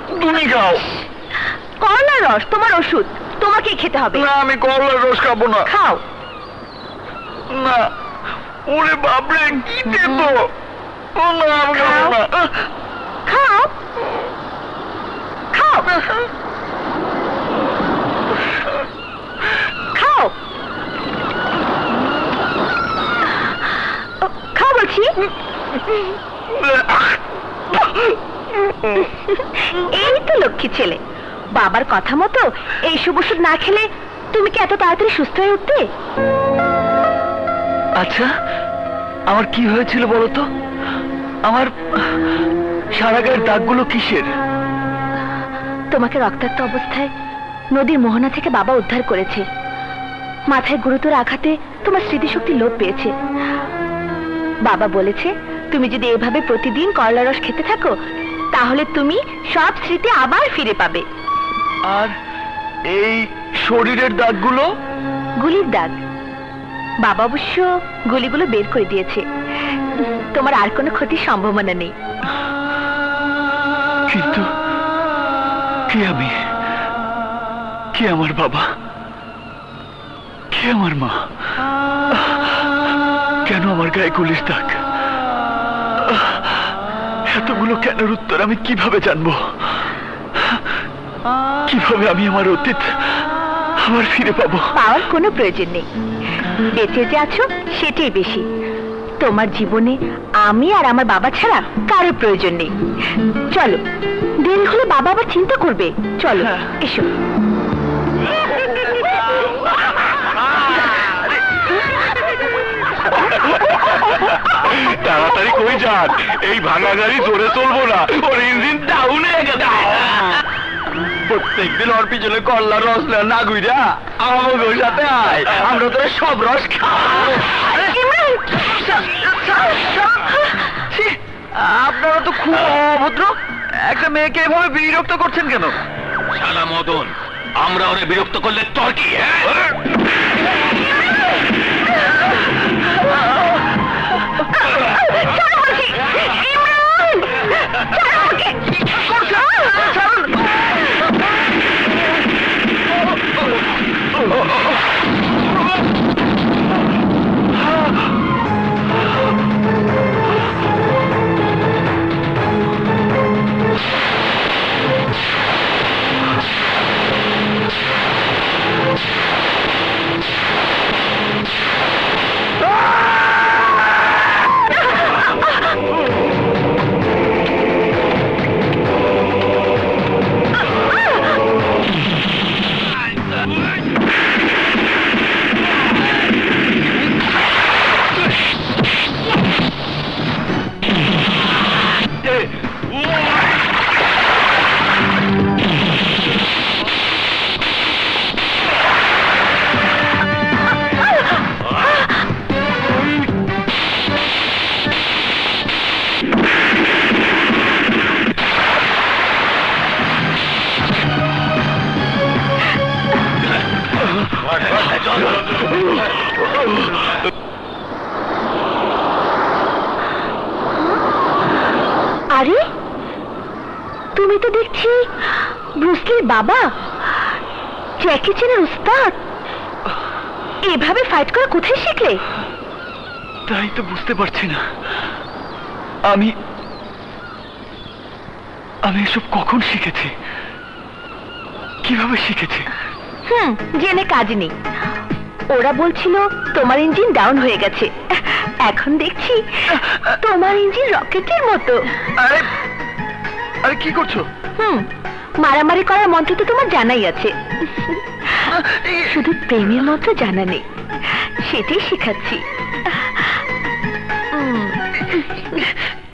তুমি খাও। করলার রস তোমার ওষুধ, তোমাকে খেতে হবে। না, আমি করলার রস খাবো না। খাও। না, ওরে বাপরে, কি দেব? ও না, আমি খাবো না। খাও খাও খাও খাও বলছি। এই তো লক্ষ্মী ছেলে, বাবার কথা মতো এইসব ওষুধ না খেলে তুমি কি এত তাড়াতাড়ি সুস্থ হয়ে উঠতে? আচ্ছা, আমার কি হয়েছিল বলতো? আমার সারা গায়ের দাগগুলো কিসের? তোমাকে রক্তাক্ত অবস্থায় নদীর মোহনা থেকে বাবা উদ্ধার করেছে। মাথায় গুরুতর আঘাতে তোমার স্মৃতিশক্তি লোপ পেয়েছে। বাবা বলেছে তুমি যদি এভাবে প্রতিদিন করলা রস খেতে থাকো তাহলে তুমি সব স্মৃতি আবার ফিরে পাবে। আর এই শরীরের দাগগুলো? গুলির দাগ। বাবা অবশ্য গুলিগুলো বের করে দিয়েছে, তোমার আর কোনো ক্ষতির সম্ভাবনা নেই। কিন্তু কে আমি, কে আমার বাবা, কে আমার মা? কেন আমার গায়ে গুলির দাগ? এতগুলো কেনের উত্তর আমি কিভাবে জানবো? কিভাবে আমি আমার অতীত আবার ফিরে পাবো? পাওয়ার কোনো প্রয়োজন নেই, বেঁচে যে আছো সেটাই বেশি। তোমার জীবনে আমি আর আমার বাবা ছাড়া কারোর প্রয়োজন নেই। চলো, দেরি হলে বাবা আবার চিন্তা করবে। চলো এসো। তাড়াতাড়ি কই যান, এই ভাঙা গাড়ি জোরে চলবো না, ওর ইঞ্জিন ডাউন হয়ে গেছে। প্রত্যেকদিন ওর পিছনে করলার রস না গুইরা আমাদের সাথে আয়, আমরা তো সব রস খাই। আপনারা তো খুব অভদ্র, একটা মেয়েকে এভাবে বিরক্ত করছেন কেন? শালা মদন, আমরা ওরে বিরক্ত করলে তোর কি? আরে তুমি তো দেখছি ব্রুসলির বাবা, জ্যাকি চ্যানের উস্তাদ। এভাবে ফাইট করা কোথায় শিখলে? তাই তো বুঝতে পারছি না, আমি আমি এসব কখন শিখেছি, কিভাবে শিখেছি? জেনে কাজ নেই। ওরা বলছিল তোমার ইঞ্জিন ডাউন হয়ে গেছে, এখন দেখছি তোমার ইঞ্জিন রকেটের মতো। আরে আরে কি করছো? মারামারি করার মন্ত্র তো তোমার জানাই আছে, শুধু প্রেমের মন্ত্র জানা নেই, সেটাই শেখাচ্ছি।